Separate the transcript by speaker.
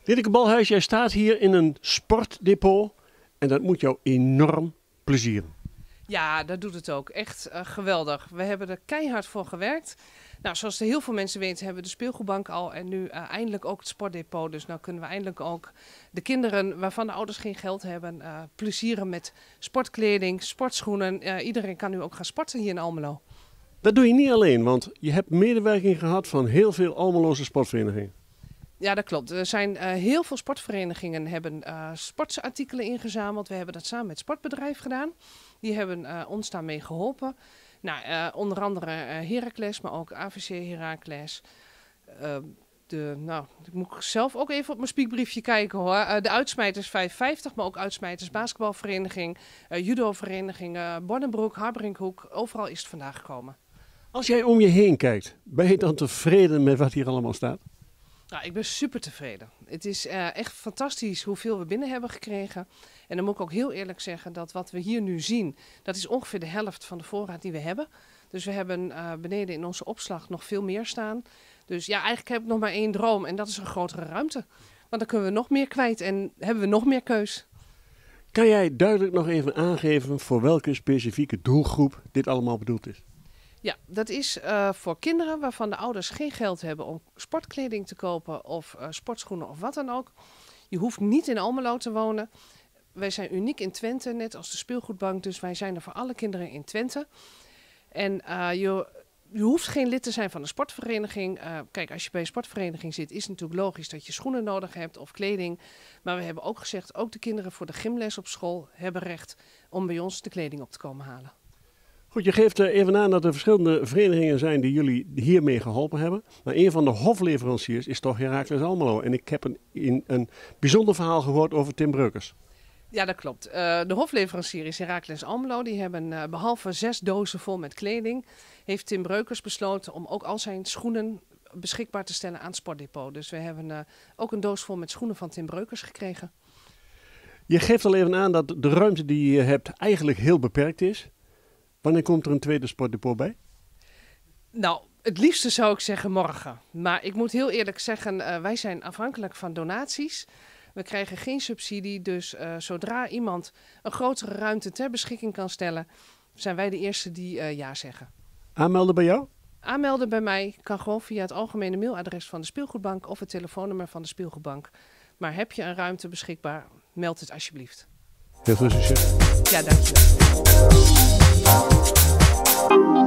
Speaker 1: Riddeke Balhuis, jij staat hier in een sportdepot en dat moet jou enorm plezieren.
Speaker 2: Ja, dat doet het ook. Echt geweldig. We hebben er keihard voor gewerkt. Nou, zoals heel veel mensen weten hebben we de speelgoedbank al en nu eindelijk ook het sportdepot. Dus nou kunnen we eindelijk ook de kinderen waarvan de ouders geen geld hebben plezieren met sportkleding, sportschoenen. Iedereen kan nu ook gaan sporten hier in Almelo.
Speaker 1: Dat doe je niet alleen, want je hebt medewerking gehad van heel veel Almeloze sportverenigingen.
Speaker 2: Ja, dat klopt. Er zijn heel veel sportverenigingen hebben sportartikelen ingezameld. We hebben dat samen met het sportbedrijf gedaan. Die hebben ons daarmee geholpen. Nou, onder andere Heracles, maar ook AVC Heracles. Ik moet zelf ook even op mijn spiekbriefje kijken hoor. De Uitsmijters 550, maar ook Uitsmijters basketbalvereniging, judovereniging, Bonnenbroek, Harbringhoek. Overal is het vandaag gekomen.
Speaker 1: Als jij om je heen kijkt, ben je dan tevreden met wat hier allemaal staat?
Speaker 2: Nou, ik ben super tevreden. Het is echt fantastisch hoeveel we binnen hebben gekregen. En dan moet ik ook heel eerlijk zeggen dat wat we hier nu zien, dat is ongeveer de helft van de voorraad die we hebben. Dus we hebben beneden in onze opslag nog veel meer staan. Dus ja, eigenlijk heb ik nog maar één droom en dat is een grotere ruimte. Want dan kunnen we nog meer kwijt en hebben we nog meer keus.
Speaker 1: Kan jij duidelijk nog even aangeven voor welke specifieke doelgroep dit allemaal bedoeld is?
Speaker 2: Ja, dat is voor kinderen waarvan de ouders geen geld hebben om sportkleding te kopen of sportschoenen of wat dan ook. Je hoeft niet in Almelo te wonen. Wij zijn uniek in Twente, net als de speelgoedbank, dus wij zijn er voor alle kinderen in Twente. En je hoeft geen lid te zijn van een sportvereniging. Kijk, als je bij een sportvereniging zit, is het natuurlijk logisch dat je schoenen nodig hebt of kleding. Maar we hebben ook gezegd, ook de kinderen voor de gymles op school hebben recht om bij ons de kleding op te komen halen.
Speaker 1: Goed, je geeft even aan dat er verschillende verenigingen zijn die jullie hiermee geholpen hebben. Maar een van de hofleveranciers is toch Heracles Almelo. En ik heb een bijzonder verhaal gehoord over Tim Breukers.
Speaker 2: Ja, dat klopt. De hofleverancier is Heracles Almelo. Die hebben behalve 6 dozen vol met kleding, heeft Tim Breukers besloten om ook al zijn schoenen beschikbaar te stellen aan het sportdepot. Dus we hebben ook een doos vol met schoenen van Tim Breukers gekregen.
Speaker 1: Je geeft al even aan dat de ruimte die je hebt eigenlijk heel beperkt is. Wanneer komt er een tweede sportdepot bij?
Speaker 2: Nou, het liefste zou ik zeggen morgen. Maar ik moet heel eerlijk zeggen, wij zijn afhankelijk van donaties. We krijgen geen subsidie, dus zodra iemand een grotere ruimte ter beschikking kan stellen, zijn wij de eerste die ja zeggen.
Speaker 1: Aanmelden bij jou?
Speaker 2: Aanmelden bij mij kan gewoon via het algemene mailadres van de speelgoedbank of het telefoonnummer van de speelgoedbank. Maar heb je een ruimte beschikbaar, meld het alsjeblieft.
Speaker 1: Heel veel succes.
Speaker 2: Ja, dankjewel.